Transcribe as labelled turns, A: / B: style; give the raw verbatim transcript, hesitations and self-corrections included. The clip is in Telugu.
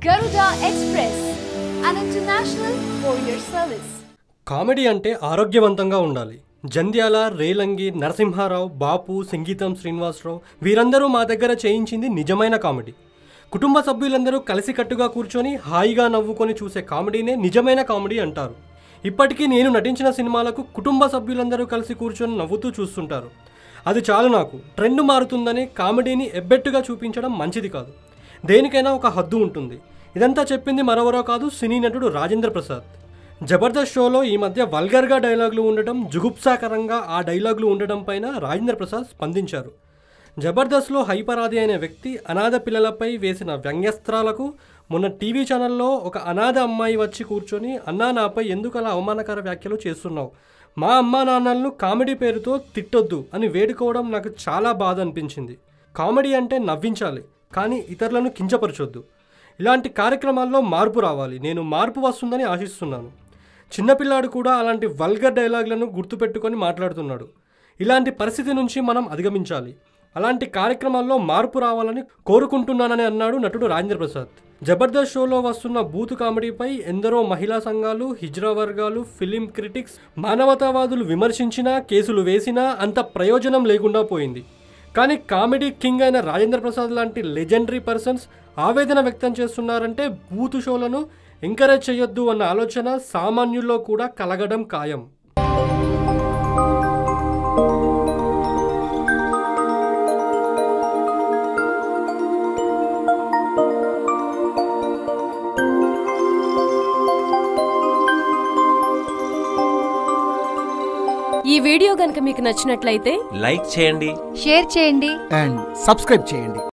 A: Garuda Express, an international courier service.
B: Comedy అంటే ఆరోగ్యవంతంగా ఉండాలి. జంధ్యాల, రేలంగి, నరసింహారావు, బాపు, సంగీతం శ్రీనివాసరావు వీరందరూ మా దగ్గర చేయించింది నిజమైన కామెడీ. కుటుంబ సభ్యులందరూ కలిసికట్టుగా కూర్చొని హాయిగా నవ్వుకొని చూసే కామెడీనే నిజమైన కామెడీ అంటారు. ఇప్పటికీ నేను నటించిన సినిమాలకు కుటుంబ సభ్యులందరూ కలిసి కూర్చొని నవ్వుతూ చూస్తుంటారు. అది చాలు నాకు. ట్రెండ్ మారుతుందని కామెడీని ఎబ్బెట్టుగా చూపించడం మంచిది కాదు. దేనికైనా ఒక హద్దు ఉంటుంది. ఇదంతా చెప్పింది మరెవరో కాదు, సినీ నటుడు రాజేంద్ర ప్రసాద్. జబర్దస్త్ షోలో ఈ మధ్య వల్గర్గా డైలాగులు ఉండటం, జుగుప్సాకరంగా ఆ డైలాగులు ఉండటం పైన రాజేంద్ర ప్రసాద్ స్పందించారు. జబర్దస్త్లో హైపరాది అనే వ్యక్తి అనాథ పిల్లలపై వేసిన వ్యంగ్యస్త్రాలకు మొన్న టీవీ ఛానల్లో ఒక అనాథ అమ్మాయి వచ్చి కూర్చొని, అన్నా నాపై ఎందుకు అలా అవమానకర వ్యాఖ్యలు చేస్తున్నావు, మా అమ్మా నాన్నలను కామెడీ పేరుతో తిట్టొద్దు అని వేడుకోవడం నాకు చాలా బాధ అనిపించింది. కామెడీ అంటే నవ్వించాలి, కానీ ఇతరులను కించపరచొద్దు. ఇలాంటి కార్యక్రమాల్లో మార్పు రావాలి. నేను మార్పు వస్తుందని ఆశిస్తున్నాను. చిన్నపిల్లాడు కూడా అలాంటి వల్గర్ డైలాగులను గుర్తుపెట్టుకొని మాట్లాడుతున్నాడు. ఇలాంటి పరిస్థితి నుంచి మనం అధిగమించాలి. అలాంటి కార్యక్రమాల్లో మార్పు రావాలని కోరుకుంటున్నానని అన్నాడు నటుడు రాజేంద్ర ప్రసాద్. జబర్దస్త్ షోలో వస్తున్న బూతు కామెడీపై ఎందరో మహిళా సంఘాలు, హిజ్రా వర్గాలు, ఫిలిం క్రిటిక్స్, మానవతావాదులు విమర్శించినా, కేసులు వేసినా అంత ప్రయోజనం లేకుండా పోయింది. కానీ కామెడీ కింగ్ అయిన రాజేంద్ర ప్రసాద్ లాంటి లెజెండరీ పర్సన్స్ ఆవేదన వ్యక్తం చేస్తున్నారంటే బూతు షోలను ఎంకరేజ్ చేయొద్దు అన్న ఆలోచన సామాన్యుల్లో కూడా కలగడం ఖాయం.
C: ఈ వీడియో గనుక మీకు నచ్చినట్లయితే
D: లైక్ చేయండి,
E: షేర్ చేయండి
F: అండ్ సబ్స్క్రైబ్ చేయండి.